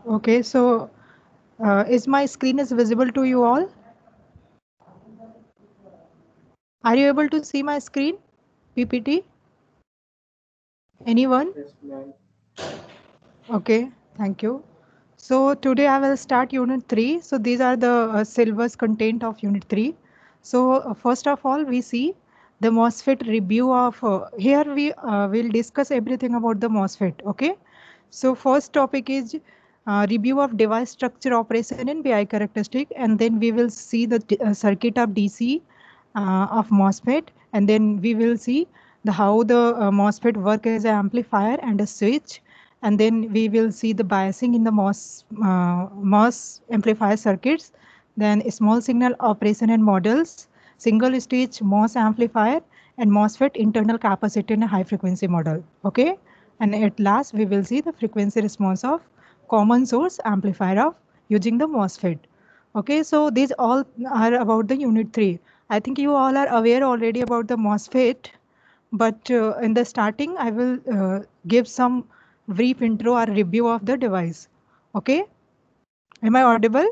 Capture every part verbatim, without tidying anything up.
Okay, so uh, is my screen is visible to you all? Are you able to see my screen? P P T? Anyone? Yes, ma'am. Okay, thank you. So today I will start unit three. So these are the uh, syllabus content of unit three. So uh, first of all, we see the MOSFET review of, uh, here we uh, will discuss everything about the MOSFET. Okay. So first topic is uh, review of device structure, operation and B I characteristic. And then we will see the uh, circuit of D C uh, of MOSFET. And then we will see the how the uh, MOSFET work as an amplifier and a switch. And then we will see the biasing in the MOS, uh, MOS amplifier circuits, then small signal operation and models, single stage MOS amplifier, and MOSFET internal capacity in a high frequency model. Okay. And at last, we will see the frequency response of common source amplifier of using the MOSFET. Okay, so these all are about the unit three. I think you all are aware already about the MOSFET, but uh, in the starting, I will uh, give some brief intro or review of the device. Okay, am I audible?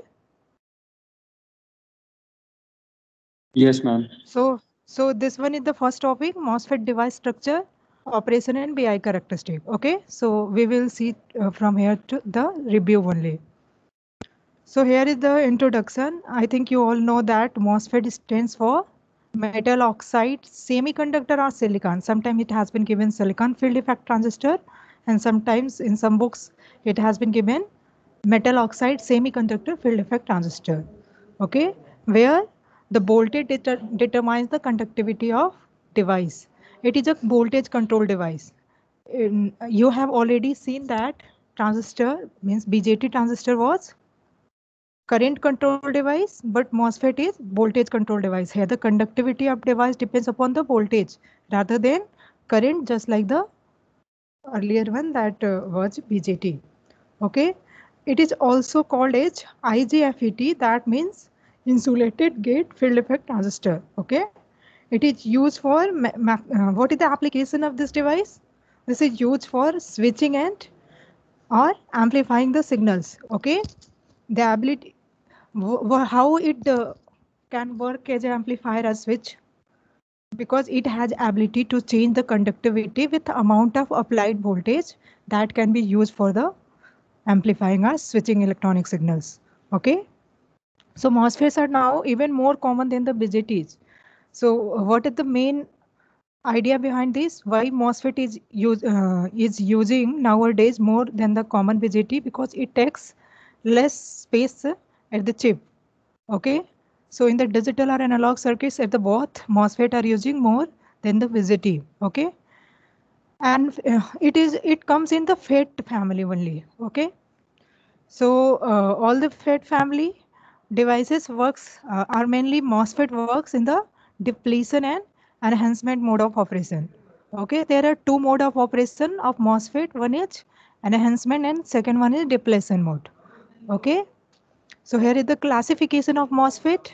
Yes, ma'am. So, so this one is the first topic, MOSFET device structure, operation and B I characteristic. Okay, so we will see uh, from here to the review only. So here is the introduction. I think you all know that MOSFET stands for metal oxide semiconductor or silicon. Sometimes it has been given silicon field effect transistor, and sometimes in some books it has been given metal oxide semiconductor field effect transistor. Okay, where the voltage deter determines the conductivity of device. It is a voltage control device. In, you have already seen that transistor means B J T transistor was current control device, but MOSFET is voltage control device. Here the conductivity of device depends upon the voltage rather than current, just like the earlier one that uh, was B J T. Okay, it is also called as I G F E T, that means insulated gate field effect transistor. Okay, it is used for uh, what is the application of this device? This is used for switching and or amplifying the signals. Okay, the ability how it uh, can work as an amplifier or switch, because it has ability to change the conductivity with the amount of applied voltage that can be used for the amplifying or switching electronic signals. Okay, so MOSFETs are now even more common than the B J Ts. So uh, what is the main idea behind this? Why MOSFET is use uh, is using nowadays more than the common B J T? Because it takes less space at the chip. Okay, so in the digital or analog circuits at the both, MOSFET are using more than the V G T. Okay, and uh, it is it comes in the FET family only. Okay, so uh, all the FET family devices works uh, are mainly MOSFET works in the depletion and enhancement mode of operation. Okay, there are two mode of operation of MOSFET. One is enhancement and second one is depletion mode. Okay, so here is the classification of MOSFET.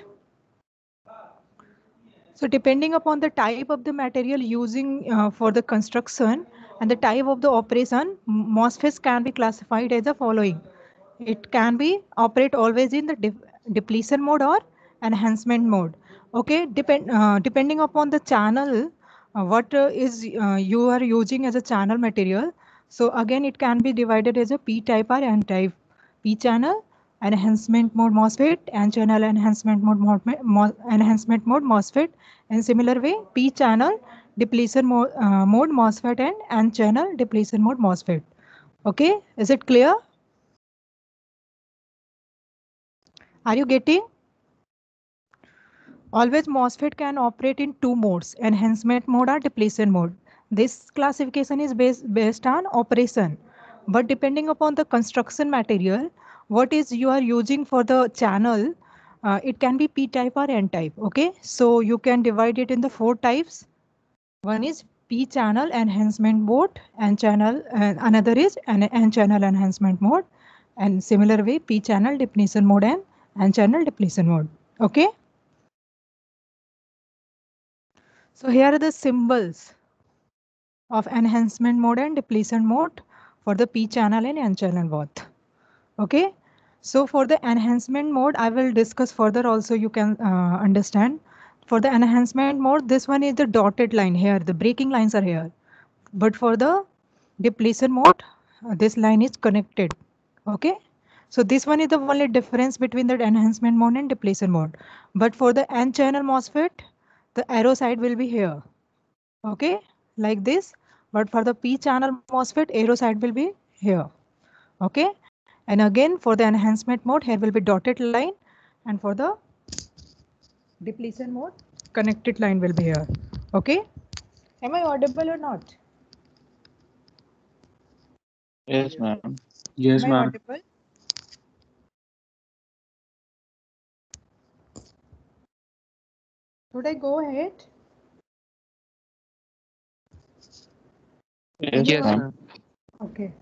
So depending upon the type of the material using uh, for the construction and the type of the operation, MOSFETs can be classified as the following. It can be operate always in the de depletion mode or enhancement mode. Okay, depend uh, depending upon the channel, uh, what uh, is uh, you are using as a channel material. So again, it can be divided as a P type or N type. P channel enhancement mode MOSFET and channel enhancement mode, mode mo enhancement mode MOSFET. In similar way, P channel depletion mode, uh, mode MOSFET and N channel depletion mode MOSFET. Okay, is it clear? Are you getting? Always MOSFET can operate in two modes, enhancement mode or depletion mode. This classification is based, based on operation, but depending upon the construction material, what is you are using for the channel, uh, it can be P type or N type. Okay, so you can divide it in the four types. One is P channel enhancement mode, and channel uh, another is an N channel enhancement mode, and similar way P channel depletion mode and N channel depletion mode. Okay. So here are the symbols of enhancement mode and depletion mode for the P channel and N channel both. Okay. So for the enhancement mode, I will discuss further also, you can uh, understand. For the enhancement mode, this one is the dotted line here. The breaking lines are here. But for the depletion mode, uh, this line is connected. Okay. So this one is the only difference between the enhancement mode and depletion mode. But for the N channel MOSFET, the arrow side will be here. Okay, like this. But for the P channel MOSFET, arrow side will be here. Okay. And again, for the enhancement mode, here will be dotted line. And for the depletion mode, connected line will be here. Okay. Am I audible or not? Yes, ma'am. Yes, Am I ma'am. audible? Should I go ahead? Yes, Yes, ma'am. ma'am. Okay.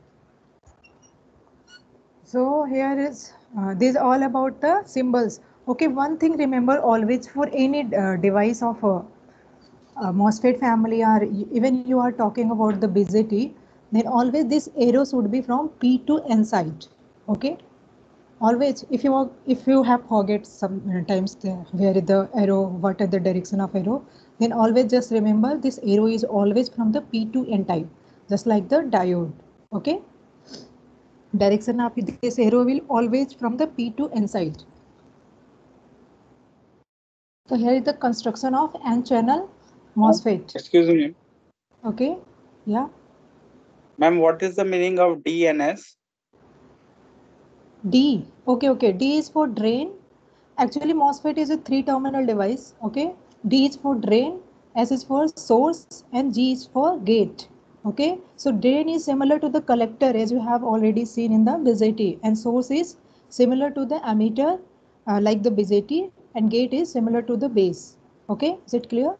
So here is, uh, this is all about the symbols. Okay, one thing remember always, for any uh, device of a, a MOSFET family, or y- even you are talking about the B J T, then always this arrow should be from P to N side. Okay. Always, if you are, if you have forget sometimes the, where is the arrow, what is the direction of arrow, then always just remember this arrow is always from the P to N type, just like the diode. Okay. Direction of this arrow will always from the P to N side. So here is the construction of N channel MOSFET. Excuse me, Okay. Yeah. ma'am. What is the meaning of D N S? D. Okay, okay. D is for drain. Actually, MOSFET is a three terminal device. Okay. D is for drain, S is for source, and G is for gate. Okay. So drain is similar to the collector, as you have already seen in the B J T, and source is similar to the emitter, uh, like the B J T, and gate is similar to the base. Okay. Is it clear?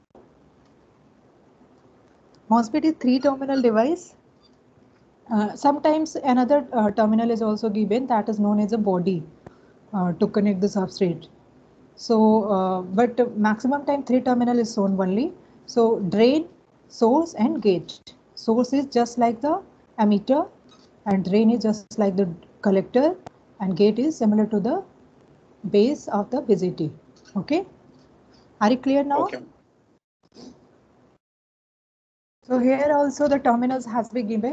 MOSFET is three terminal device. Uh, sometimes another uh, terminal is also given, that is known as a body, uh, to connect the substrate. So, uh, but maximum time three terminal is shown only. So drain, source and gate. Source is just like the emitter, and drain is just like the collector, and gate is similar to the base of the B J T. Okay. Are you clear now? Okay. So here also the terminals has been given.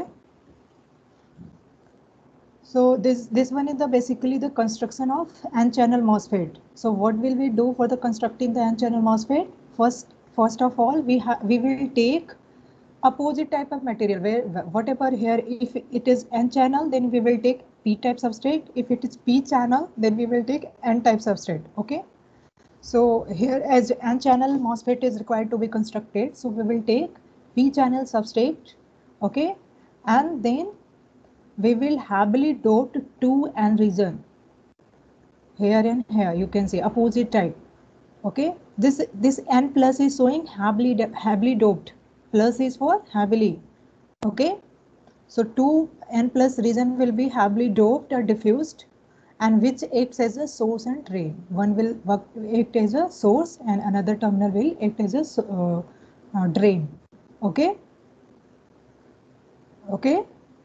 So this this one is the basically the construction of N-channel MOSFET. So what will we do for the constructing the N-channel MOSFET? First, first of all, we have we will take opposite type of material, where whatever here, if it is N-channel, then we will take P-type substrate. If it is P-channel, then we will take N-type substrate. Okay. So here, as N-channel MOSFET is required to be constructed, so we will take P-channel substrate. Okay, and then we will heavily doped two N region. Here and here you can see opposite type. Okay, this this N plus is showing heavily heavily doped. Plus is for heavily. Okay, so two N plus region will be heavily doped or diffused, and which acts as a source and drain. One will work, act as a source, and another terminal will act as a uh, uh, drain. Okay. Okay.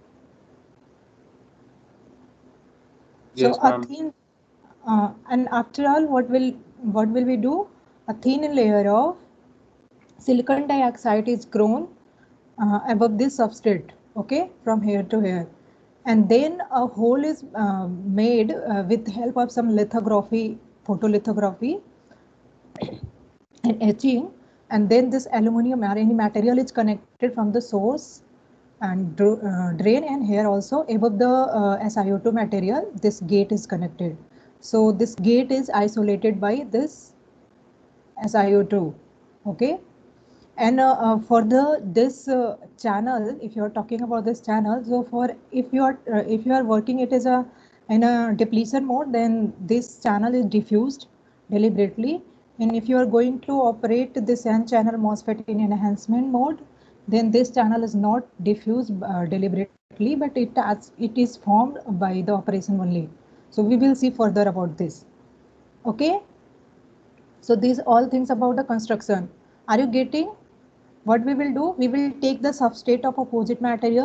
So Yes, a ma'am. thin, uh, and after all, what will what will we do? A thin layer of silicon dioxide is grown uh, above this substrate. Okay, from here to here, and then a hole is uh, made uh, with help of some lithography, photolithography, and etching, and then this aluminum or any material is connected from the source and uh, drain, and here also above the uh, S i O two material, this gate is connected. So this gate is isolated by this S i O two. Okay. And uh, uh, for the this uh, channel, if you are talking about this channel, so for if you are uh, if you are working it as a in a depletion mode, then this channel is diffused deliberately. And if you are going to operate this N channel MOSFET in enhancement mode, then this channel is not diffused uh, deliberately, but it has, it is formed by the operation only. So we will see further about this. Okay. So these all things about the construction. Are you getting? What we will do? We will take the substrate of opposite material,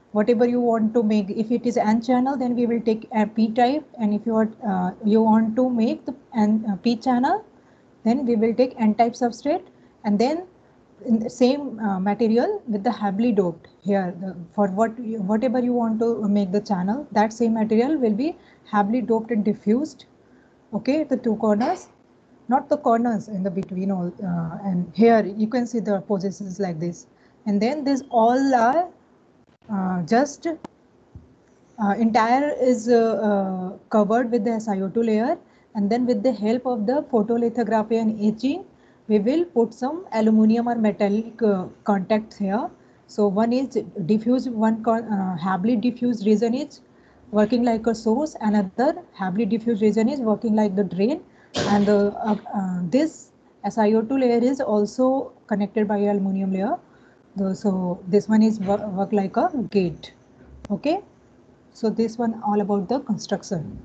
whatever you want to make. If it is n channel, then we will take a p type, and if you are uh, you want to make the n uh, p channel, then we will take n type substrate, and then in the same uh, material with the heavily doped here the, for what you, whatever you want to make the channel, that same material will be heavily doped and diffused. Okay, the two corners, not the corners in the between all, uh, and here you can see the positions like this, and then this all are uh, just uh, entire is uh, uh, covered with the S i O two layer, and then with the help of the photolithography and etching, we will put some aluminum or metallic uh, contacts here. So one is diffuse, one uh, heavily diffused region is working like a source, another heavily diffused region is working like the drain, and the, uh, uh, this S i O two layer is also connected by aluminum layer. So this one is work, work like a gate. Okay. So this one all about the construction.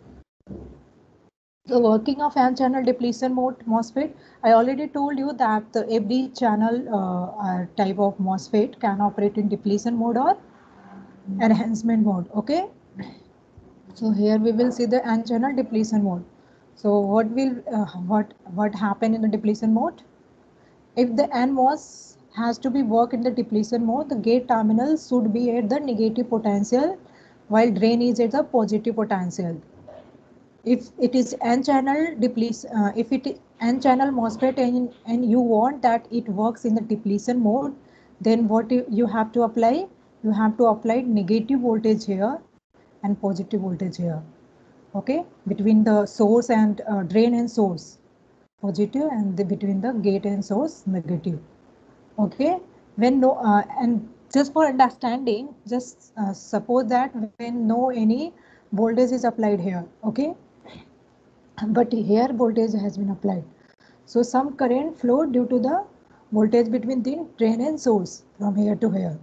The working of n channel depletion mode MOSFET. I already told you that the every channel uh, type of MOSFET can operate in depletion mode or enhancement mode. Okay. So here we will see the n channel depletion mode. So what will uh, what what happen in the depletion mode? If the N MOS has to be work in the depletion mode, the gate terminal should be at the negative potential while drain is at the positive potential. If it is N channel depletion, uh, if it is N channel MOSFET and, and you want that it works in the depletion mode, then what you, you have to apply? You have to apply negative voltage here and positive voltage here. Okay, between the source and uh, drain and source, positive, and the, between the gate and source, negative. Okay, when no uh, and just for understanding, just uh, suppose that when no any voltage is applied here, okay, but here voltage has been applied, so some current flow due to the voltage between the drain and source from here to here.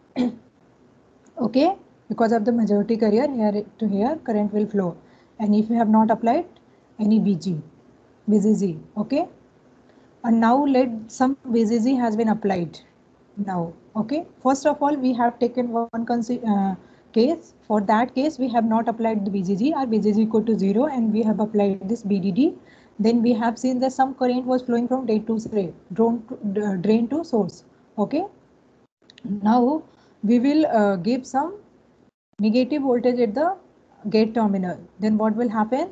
Okay, because of the majority carrier, here to here current will flow, and if you have not applied any V G, V C C, okay, and now let some V C C has been applied now. Okay, first of all we have taken one uh, case. For that case we have not applied the V C C, or V C C equal to zero, and we have applied this B D D. Then we have seen that some current was flowing from drain to drain to, uh, drain to source. Okay, now we will uh, give some negative voltage at the gate terminal. Then what will happen?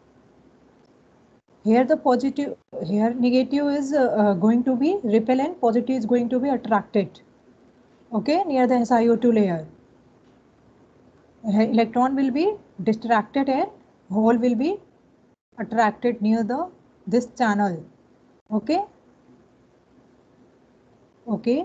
Here the positive, here negative is uh, uh, going to be repellent, positive is going to be attracted. Okay, near the S i O two layer. Electron will be distracted and hole will be attracted near the this channel. Okay. Okay.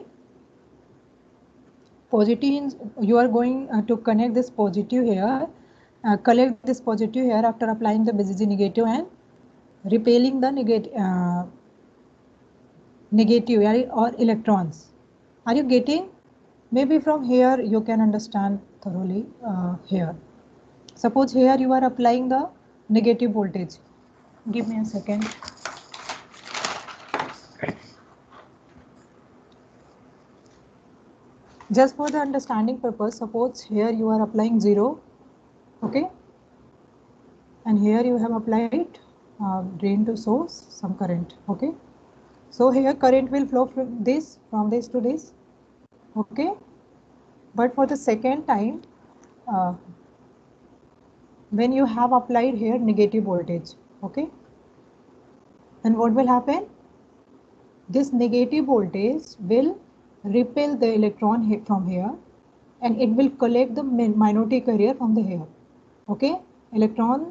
Positive, you are going uh, to connect this positive here, uh, collect this positive here after applying the V C C negative and repelling the negative uh, negative or electrons. Are you getting? Maybe from here you can understand thoroughly uh, here. Suppose here you are applying the negative voltage. Give me a second. Just for the understanding purpose, suppose here you are applying zero, okay, and here you have applied uh, drain to source some current, okay. So here current will flow from this, from this to this, okay. But for the second time, uh, when you have applied here negative voltage, okay, then what will happen? This negative voltage will repel the electron from here, and it will collect the minority carrier from the here. Okay, electron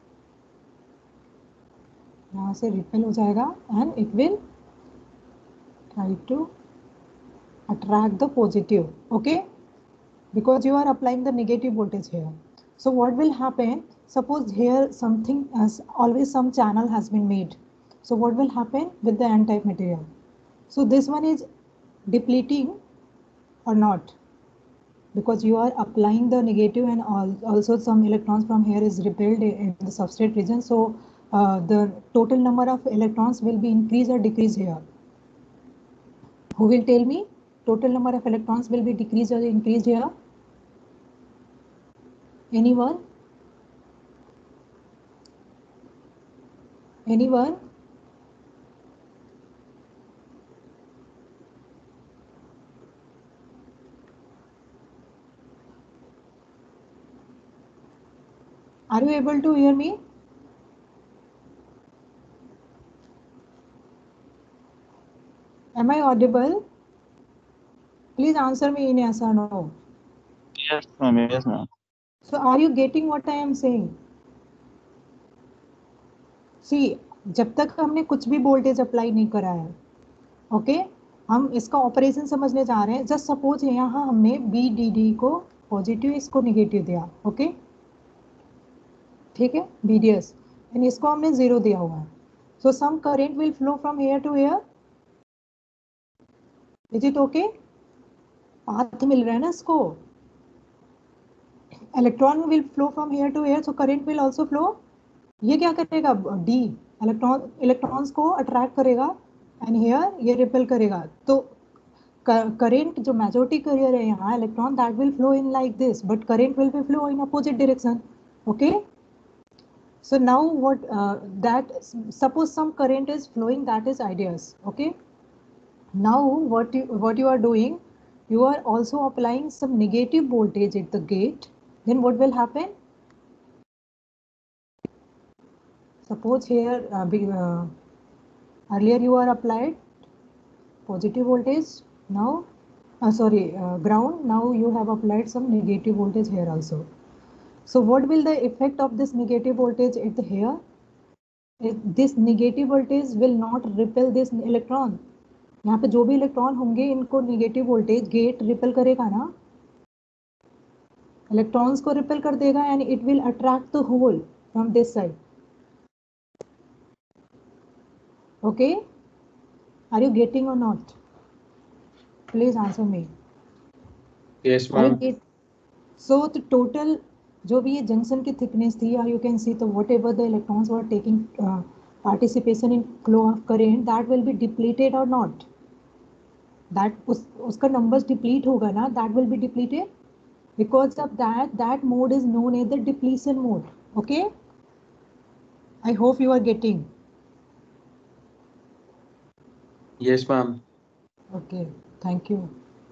यहाँ से repel हो जाएगा, and it will try to attract the positive. Okay, because you are applying the negative voltage here. So what will happen? Suppose here something as always some channel has been made. So what will happen with the N-type material? So this one is depleting or not, because you are applying the negative, and also some electrons from here is repelled in the substrate region. So uh, the total number of electrons will be increased or decreased here. Who will tell me? Total number of electrons will be decreased or increased here? Anyone? Anyone? Are you able to hear me? Am I audible? Please answer me in yes or no. Yes, ma'am. Yes, ma'am. So are you getting what I am saying? See, जब तक हमने कुछ भी voltage apply नहीं करा है, okay okay? हम इसका ऑपरेशन समझने जा रहे हैं. जस्ट सपोज यहाँ हमने बी डी डी को पॉजिटिव, इसको निगेटिव दिया, ओके okay? ठीक है, बी डी एस, एंड इसको हमने जीरो दिया हुआ है. So some current will flow from here to here. Is it okay? Path मिल रहा है ना इसको. Electron will flow from here to here, so current will also flow. ये क्या करेगा? डी इलेक्ट्रॉन इलेक्ट्रॉन्स को अट्रैक्ट करेगा एंड हेयर ये रिपेल करेगा. तो करेंट जो मेजॉरिटी करियर है यहाँ, electron that will flow in like this, but current will be flow in opposite direction. Okay, so now what uh, that suppose some current is flowing, that is ideas. Okay, now what you what you are doing, you are also applying some negative voltage at the gate. Then what will happen? Suppose here uh, be, uh, earlier you are applied positive voltage, now uh, sorry uh, ground, now you have applied some negative voltage here also. So what will the effect of this negative voltage at the here? It, this negative voltage will not repel this electron. यहाँ पे जो भी electron होंगे इनको negative voltage gate repel करेगा ना, electrons को repel कर देगा and it will attract the hole from this side. Okay, are you getting or not? Please answer me. Yes, ma'am. So the total जो भी ये जंक्शन की थिकनेस थी, और यू कैन सी तो whatever the electrons were taking participation in flow of current, that will be depleted or not. That उस उसका numbers deplete होगा ना, that will be depleted. Because of that, that mode is known as the depletion mode. Okay, I hope you are getting. Yes, ma'am. Okay, thank you.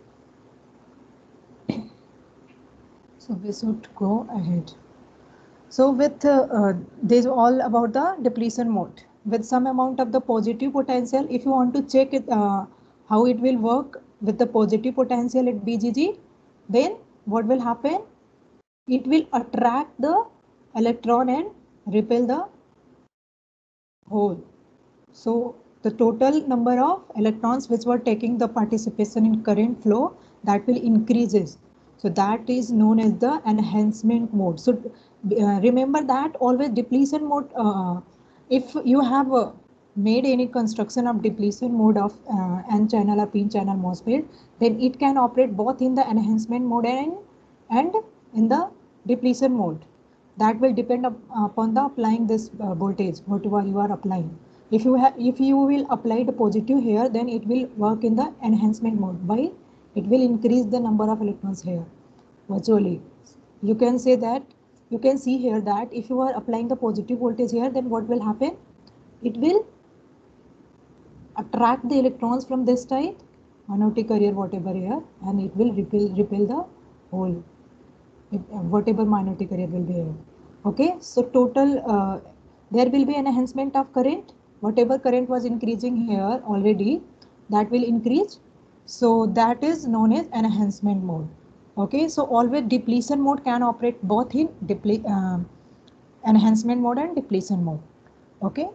So we should go ahead. So with uh, uh, this is all about the depletion mode with some amount of the positive potential. If you want to check it, uh, how it will work with the positive potential at B G G, then what will happen? It will attract the electron and repel the hole. So the total number of electrons which were taking the participation in current flow, that will increases. So that is known as the enhancement mode. So uh, remember that always depletion mode, uh, if you have uh, made any construction of depletion mode of uh, N channel or P channel MOSFET, then it can operate both in the enhancement mode and, and in the depletion mode. That will depend up, upon the applying this uh, voltage, whatever you are applying. If you have, if you will apply the positive here, then it will work in the enhancement mode. By it will increase the number of electrons here virtually. You can say that, you can see here that if you are applying the positive voltage here, then what will happen? It will attract the electrons from this side, minority carrier whatever here, and it will repel repel the whole, whatever minority carrier will be here. Okay, so total uh, there will be an enhancement of current. Whatever current was increasing here already, that will increase. So that is known as enhancement mode. Okay, so always depletion mode can operate both in deple uh, enhancement mode and depletion mode. Okay,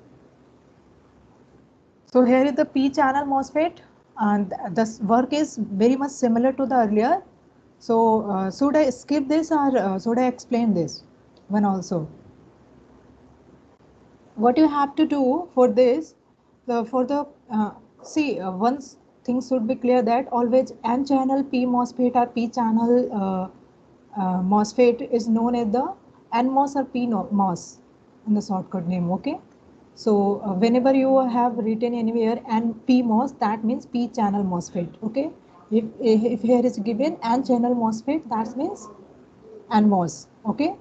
so here is the P channel MOSFET, and this work is very much similar to the earlier. So uh, should I skip this or uh, should I explain this one also? What you have to do for this, the, for the uh, see uh, once things should be clear that always N channel P MOSFET or P channel uh, uh, MOSFET is known as the N MOS or P MOS in the shortcut name. Okay, so uh, whenever you have written anywhere N P MOS, that means P channel MOSFET. Okay, if if here is given N channel MOSFET, that means N MOS. Okay.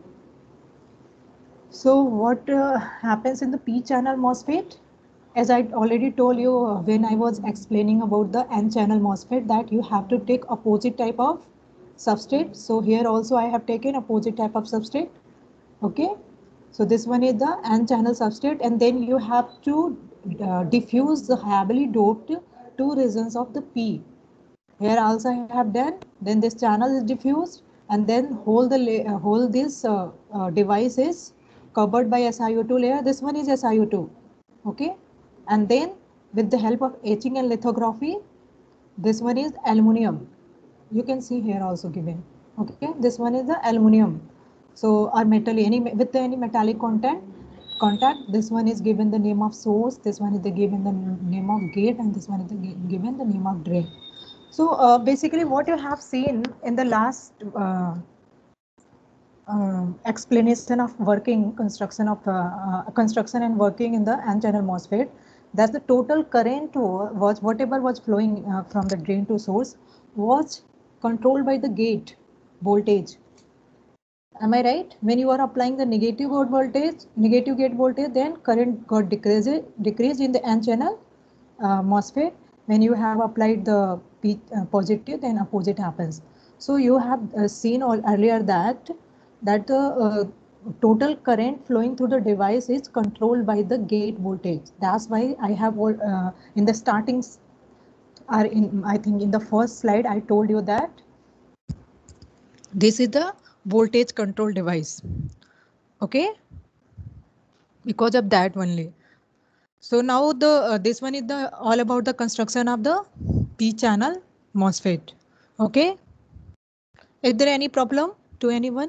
So what uh, happens in the P channel MOSFET? As I already told you uh, when I was explaining about the N channel MOSFET, that you have to take opposite type of substrate. So here also I have taken opposite type of substrate. Okay. So this one is the N channel substrate, and then you have to uh, diffuse the heavily doped two regions of the P. Here also I have done. Then this channel is diffused, and then whole the uh, whole this uh, uh, device is covered by S i O two layer. This one is S i O two. Okay. And then with the help of etching and lithography, this one is aluminum. You can see here also given. Okay. This one is the aluminum. So or metal, any with any metallic content contact. This one is given the name of source. This one is the given the name of gate, and this one is the given the name of drain. So uh, basically what you have seen in the last uh, uh, explanation of working construction of uh, uh, construction and working in the N channel MOSFET, that the total current was whatever was flowing uh, from the drain to source was controlled by the gate voltage. Am I right? When you are applying the negative gate voltage, negative gate voltage, then current got decreased, decreased in the N channel uh, MOSFET. When you have applied the P, uh, positive, then opposite happens. So you have uh, seen all earlier that that the uh, total current flowing through the device is controlled by the gate voltage. That's why I have uh, in the starting, or in I think in the first slide I told you that this is the voltage control device. Okay, because of that only. So now the uh, this one is the all about the construction of the P channel MOSFET. Okay, is there any problem to anyone?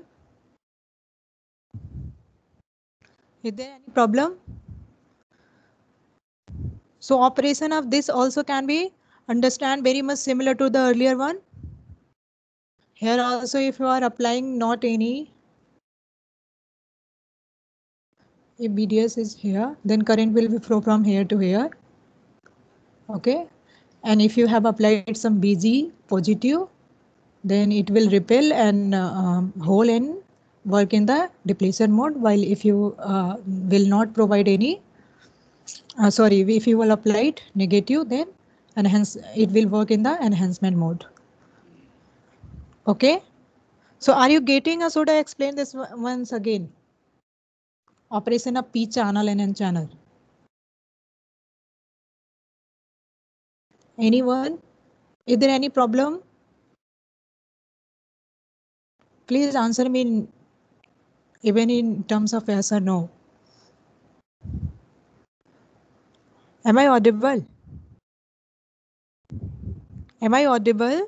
Is there any problem? So operation of this also can be understand very much similar to the earlier one. Here also if you are applying not any, if B D S is here, then current will be flow from here to here. Okay, and if you have applied some B G positive, then it will repel and uh, um, hold and work in the depletion mode, while if you uh, will not provide any uh, sorry if you will apply it negative, then enhance it will work in the enhancement mode. Okay, so are you getting, or should I explain this once again? Operation of P channel and N channel. Anyone? Is there any problem? Please answer me in, even in terms of yes or no. Am I audible? Am I audible?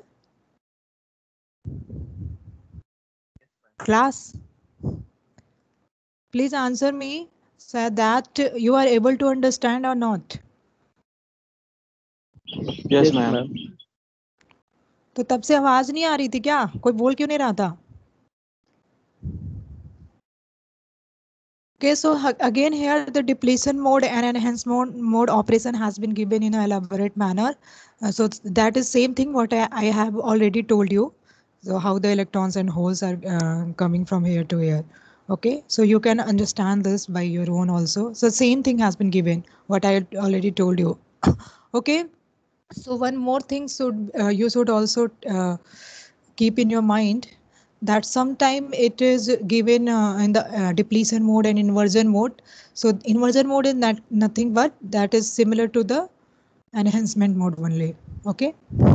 Class, please answer me so that you are able to understand or not. Yes, ma'am. तो तब से आवाज नहीं आ रही थी क्या? कोई बोल क्यों नहीं रहा था? Okay, so again here the depletion mode and enhancement mode operation has been given in an elaborate manner. Uh, so that is same thing what I, I have already told you. So how the electrons and holes are uh, coming from here to here. Okay, so you can understand this by your own also. So same thing has been given what I already told you. Okay, so one more thing should uh, you should also uh, keep in your mind, that sometime it is given uh, in the uh, depletion mode and inversion mode. So inversion mode is not nothing but that is similar to the enhancement mode only. Okay,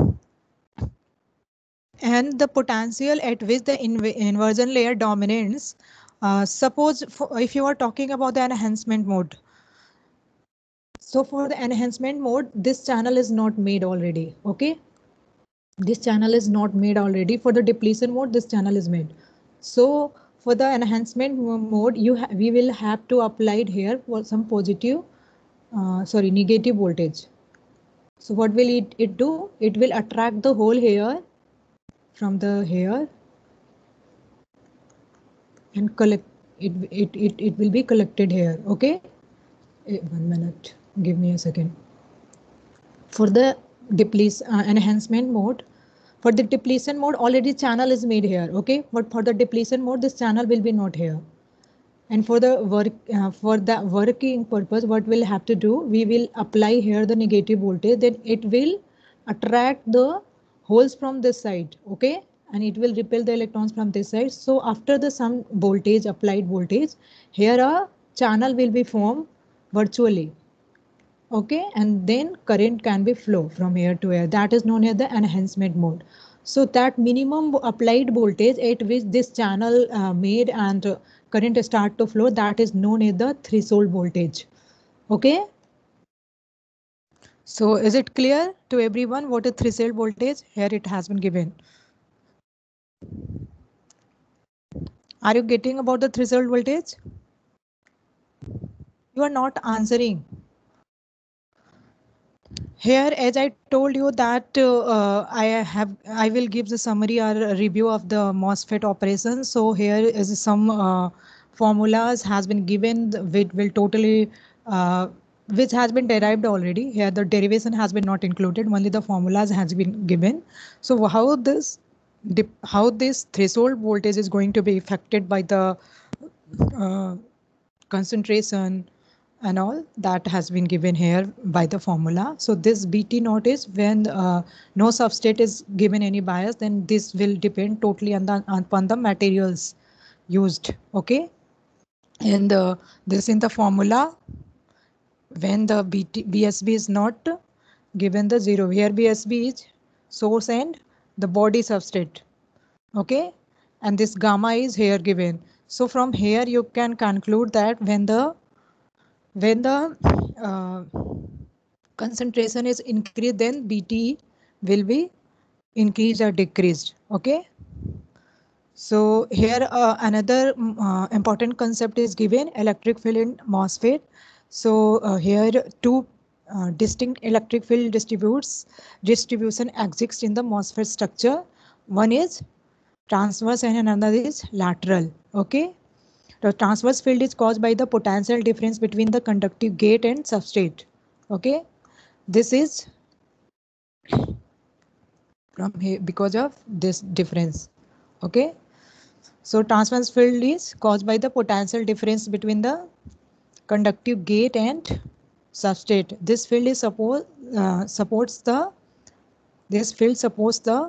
and the potential at which the inv inversion layer dominates, uh, suppose for, if you are talking about the enhancement mode, so for the enhancement mode this channel is not made already. Okay, this channel is not made already. For the depletion mode this channel is made. So for the enhancement mode you we will have to apply it here for some positive uh, sorry negative voltage. So what will it, it do? It will attract the hole here from the here and collect it, it, it, it will be collected here. Okay, one minute, give me a second. For the depletion uh, enhancement mode, For the depletion mode, already channel is made here, okay? But for the depletion mode, this channel will be not here. And for the work, uh, for the working purpose, what we'll have to do, we will apply here the negative voltage, then it will attract the holes from this side, okay? And it will repel the electrons from this side. So after the some voltage, applied voltage, here a channel will be formed virtually, okay? And then current can be flow from here to here. That is known as the enhancement mode. So that minimum applied voltage at which this channel uh, made and uh, current start to flow, that is known as the threshold voltage, okay? So is it clear to everyone what is threshold voltage? Here it has been given. Are you getting about the threshold voltage? You are not answering. Here, as I told you that uh, I have, I will give the summary or review of the MOSFET operation. So here is some uh, formulas has been given, which will totally, uh, which has been derived already. Here the derivation has been not included, only the formulas has been given. So how this, how this threshold voltage is going to be affected by the uh, concentration and all that has been given here by the formula. So this B T naught is when uh, no substrate is given any bias, then this will depend totally on the, upon the materials used, okay? And uh, this in the formula, when the B T, B S B is not given the zero, here B S B is source and the body substrate, okay? And this gamma is here given. So from here you can conclude that when the when the uh, concentration is increased, then B T will be increased or decreased, okay? So here uh, another uh, important concept is given, electric field in MOSFET. So uh, here two uh, distinct electric field distributes distribution exists in the MOSFET structure. One is transverse and another is lateral, okay? The transverse field is caused by the potential difference between the conductive gate and substrate, okay? This is from here because of this difference, okay? So transverse field is caused by the potential difference between the conductive gate and substrate. This field is suppose uh, supports the this field supports the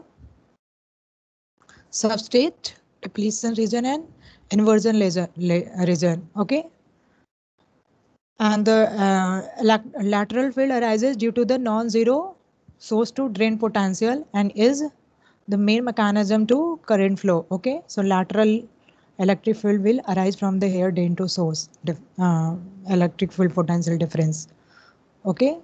substrate depletion region and inversion region, okay? And the uh, lateral field arises due to the non-zero source to drain potential and is the main mechanism to current flow, okay? So lateral electric field will arise from the here drain to source uh, electric field potential difference, okay?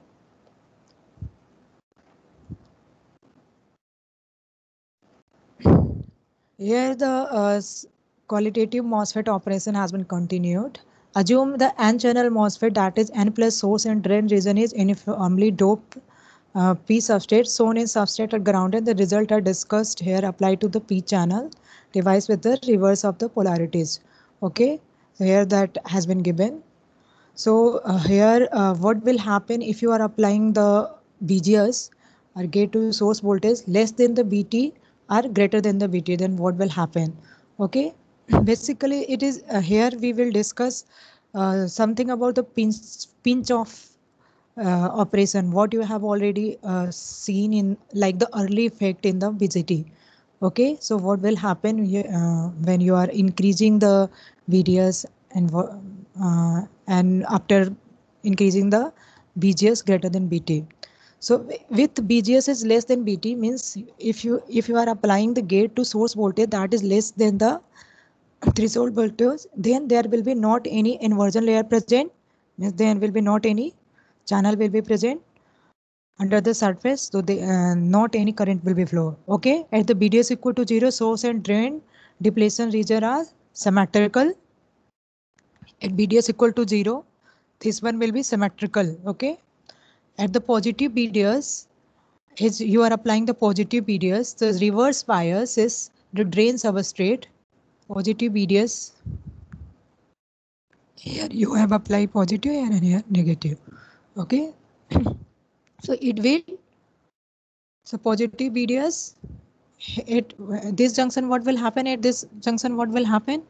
Here the uh, qualitative MOSFET operation has been continued. Assume the N-channel MOSFET, that is N plus source and drain region, is uniformly doped uh, P substrate shown in substrate are grounded. The result are discussed here applied to the P channel device with the reverse of the polarities. Okay, so here that has been given. So uh, here uh, what will happen if you are applying the B G S or gate to source voltage less than the B T or greater than the B T, then what will happen? Okay, basically it is uh, here we will discuss uh, something about the pinch pinch off uh, operation, what you have already uh, seen in like the early effect in the B J T. Okay, so what will happen uh, when you are increasing the V D S and uh, and after increasing the B G S greater than B T. So with B G S is less than B T means if you if you are applying the gate to source voltage that is less than the threshold voltage, then there will be not any inversion layer present, means there will be not any channel will be present under the surface, so the uh, not any current will be flow. Okay, at the B D S equal to zero, source and drain depletion region are symmetrical. At B D S equal to zero, this one will be symmetrical. Okay, at the positive B D S, is you are applying the positive B D S, the reverse bias is the drain substrate. Positive B D S, here you have applied positive and here negative. Okay, so it will, so positive B D S it this junction, what will happen at this junction? What will happen?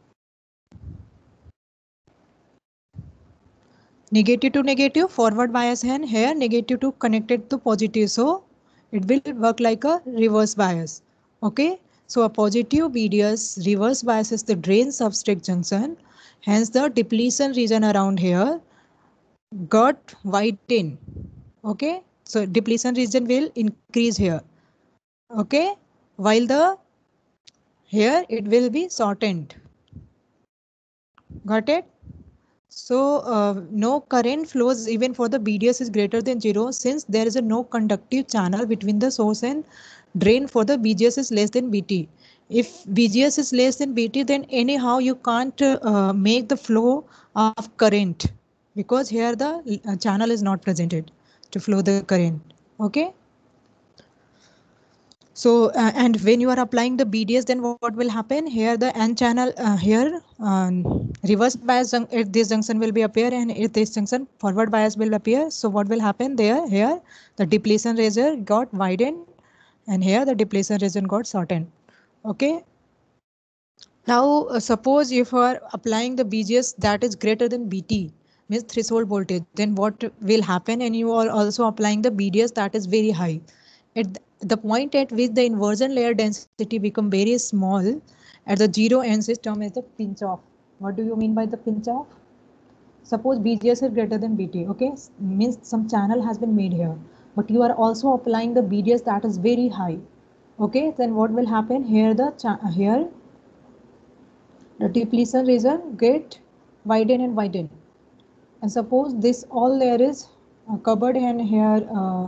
Negative to negative, forward bias, and here negative to connected to positive. So it will work like a reverse bias. Okay. So a positive B D S reverse biases the drain substrate junction. Hence the depletion region around here got widened. Okay. So depletion region will increase here. Okay. While the here it will be shortened. Got it? So uh, no current flows even for the B D S is greater than zero, since there is a no conductive channel between the source and drain for the B G S is less than B T. If B G S is less than B T, then anyhow you can't uh, make the flow of current, because here the uh, channel is not presented to flow the current. Okay. So uh, and when you are applying the B D S, then what will happen here? The N channel uh, here um, reverse bias at this junction will be appear, and at this junction forward bias will appear. So what will happen there? Here the depletion region got widened, and here the depletion region got shortened. Okay. Now uh, suppose if you are applying the B G S that is greater than B T, means threshold voltage, then what will happen? And you are also applying the B D S that is very high. At the point at which the inversion layer density become very small, at the zero end system is the pinch off. What do you mean by the pinch off? Suppose B G S is greater than B T, okay, means some channel has been made here, but you are also applying the B D S that is very high. Okay, then what will happen here? The here the depletion region get widen and widen, and suppose this all layer is uh, covered, and here uh,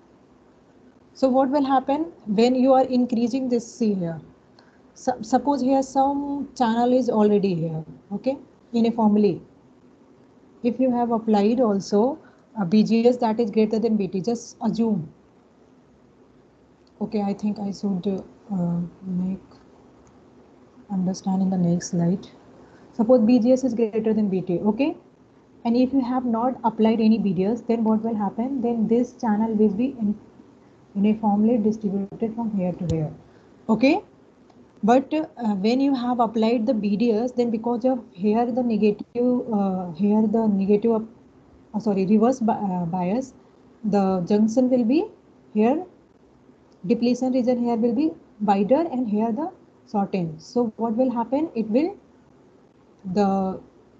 so what will happen when you are increasing this? See here, so, suppose here some channel is already here, okay, uniformly. If you have applied also a B G S that is greater than B T, just assume. Okay, I think I should uh, make understand in the next slide. Suppose B G S is greater than B T, okay, and if you have not applied any B D S, then what will happen? Then this channel will be in uniformly distributed from here to here. Okay. But uh, when you have applied the B D S, then because of here the negative, uh, here the negative, uh, sorry, reverse bi uh, bias, the junction will be here, depletion region here will be wider, and here the shortened. So what will happen? It will, the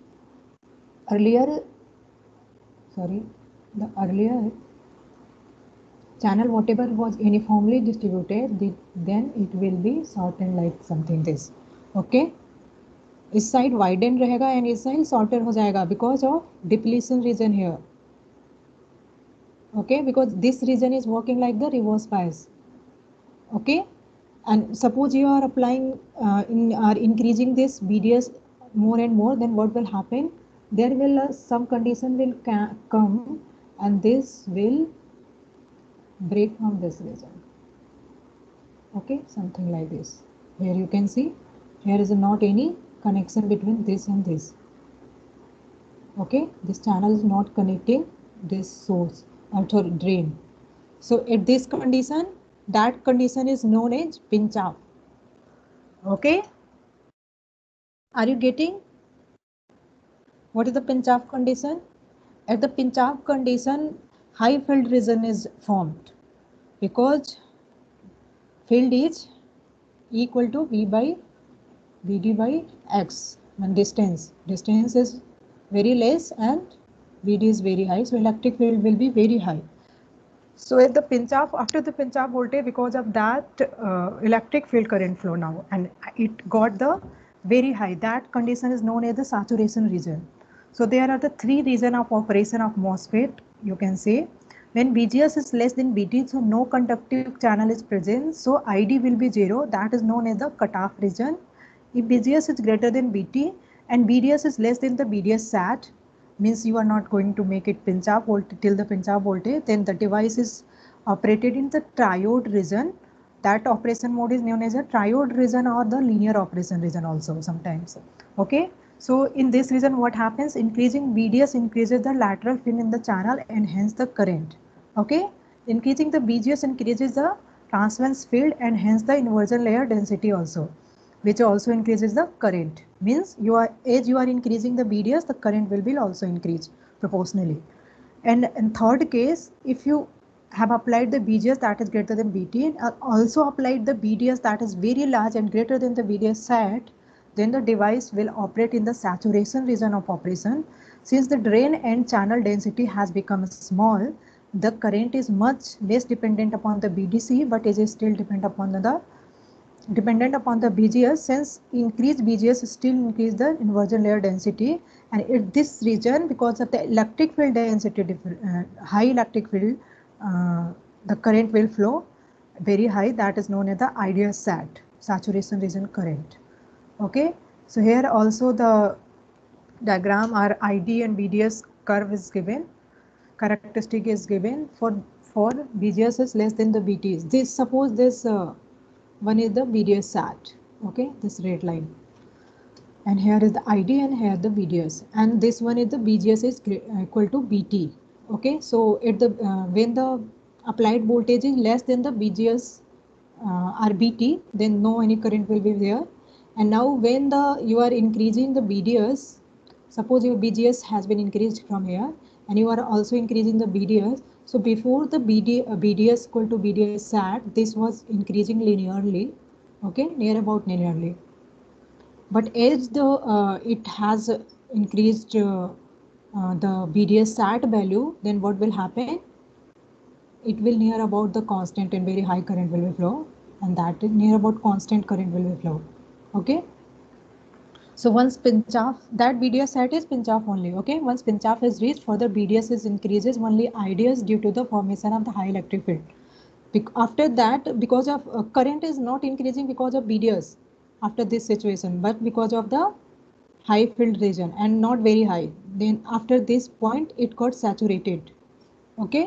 earlier, sorry, the earlier channel whatever was uniformly distributed, the, then it will be shortened like something this. Okay, इस side widened रहेगा and इस side shortened हो जाएगा because of depletion region here. Okay, because this region is working like the reverse bias. Okay, and suppose you are applying uh, in are increasing this B D S more and more, then what will happen? There will uh, some condition will come, and this will break from this region. Okay, something like this. Here you can see, here is not any connection between this and this. Okay, this channel is not connecting this source or drain. So at this condition, that condition is known as pinch off. Okay, are you getting what is the pinch off condition? At the pinch off condition, high field region is formed, because field is equal to V by V D by X, and distance distance is very less and V D is very high, so electric field will be very high. So at the pinch off, after the pinch off voltage, because of that uh, electric field current flow now, and it got the very high, that condition is known as the saturation region. So there are the three regions of operation of MOSFET, you can say. When B G S is less than B T, so no conductive channel is present, so I D will be zero, that is known as the cutoff region. If B G S is greater than B T and B D S is less than the B D S sat, means you are not going to make it pinch off voltage till the pinch off voltage, then the device is operated in the triode region. That operation mode is known as a triode region or the linear operation region also sometimes. Okay, so in this region what happens? Increasing B D S increases the lateral fin in the channel and hence the current. Okay, increasing the B G S increases the transference field and hence the inversion layer density also, which also increases the current. Means you are, as you are increasing the B D S, the current will be also increase proportionally. And in third case, if you have applied the B G S that is greater than B T and also applied the B D S that is very large and greater than the B D S sat, then the device will operate in the saturation region of operation. Since the drain and channel density has become small, the current is much less dependent upon the B D C, but it is still dependent upon the dependent upon the B G S. Since increased B G S still increase the inversion layer density, and in this region, because of the electric field density, uh, high electric field, uh, the current will flow very high. That is known as the I D S S A T, saturation region current. Okay, so here also the diagram or I D and B D S curve is given, characteristic is given for for B G S is less than the B T. This suppose this uh, one is the B D S S A T, okay, this red line, and here is the I D and here the B D S, and this one is the B G S is equal to B T. Okay, so at the uh, when the applied voltage is less than the B G S uh, or B T, then no any current will be there. And now when the you are increasing the B D S, suppose your B G S has been increased from here and you are also increasing the B D S. So before the B D, uh, B D S equal to B D S S A T, this was increasing linearly, okay, near about linearly. But as the uh, it has increased uh, uh, the B D S S A T value, then what will happen? It will near about the constant and very high current will be flow, and that is near about constant current will be flow. Okay. So once pinch off, that B D S set is pinch off only. Okay. Once pinch off is reached, further B D S is increases only I D S due to the formation of the high electric field. Be after that, because of uh, current is not increasing because of B D S after this situation, but because of the high field region and not very high. Then after this point, it got saturated. Okay.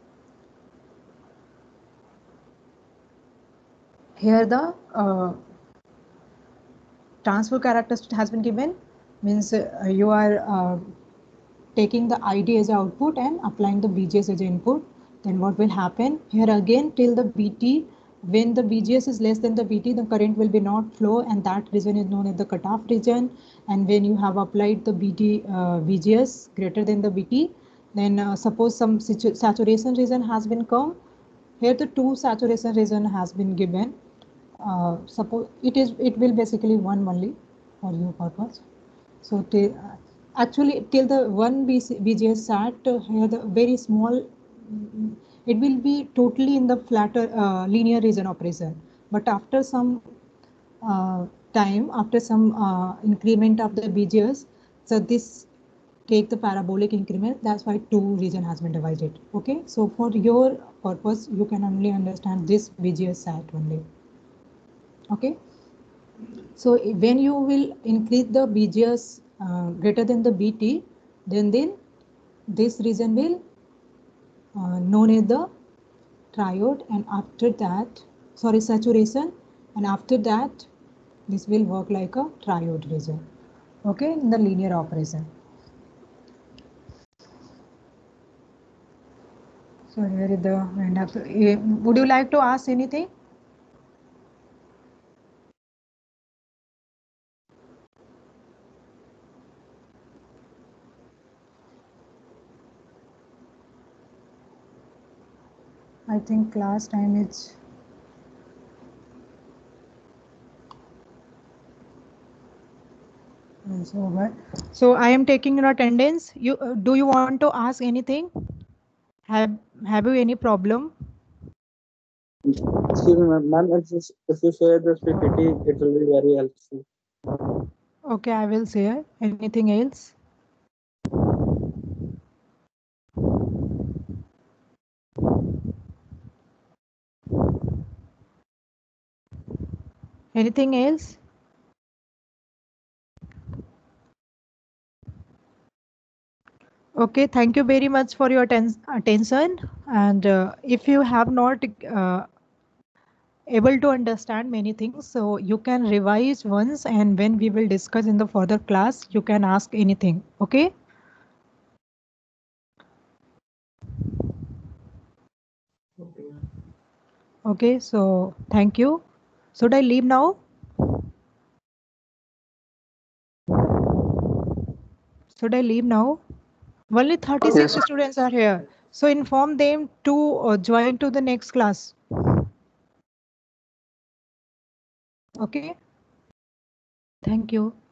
Here the uh, transfer characteristic has been given, means uh, you are uh, taking the I D as output and applying the B G S as input. Then what will happen? Here again till the B T, when the B G S is less than the B T, the current will be not flow, and that region is known as the cutoff region. And when you have applied the B T uh, B G S greater than the B T, then uh, suppose some saturation region has been come. Here the two saturation region has been given. Uh, suppose it is it will basically one only for your purpose. So till, uh, actually till the one B G S sat uh, here the very small, it will be totally in the flatter uh, linear region operation, but after some uh, time, after some uh, increment of the B G S, so this take the parabolic increment, that's why two region has been divided. Okay, so for your purpose you can only understand this B G S sat only. Okay, so when you will increase the B G S uh, greater than the B T, then then this region will uh, known as the triode, and after that, sorry, saturation, and after that this will work like a triode region. Okay, in the linear operation. So here is the end up. Would you like to ask anything? I think class time is is over. So I am taking your attendance. You uh, do you want to ask anything? Have Have you any problem? Excuse me, ma'am. If you, if you share this P P T, it will be very helpful. Okay, I will share. Anything else? Anything else? Okay, thank you very much for your atten attention. And uh, if you have not uh, able to understand many things, so you can revise once, and when we will discuss in the further class, you can ask anything. Okay. Okay. Okay, so thank you. Should I leave now? Should I leave now? Only thirty-six Yes. students are here. So inform them to uh, join to the next class. Okay. Thank you.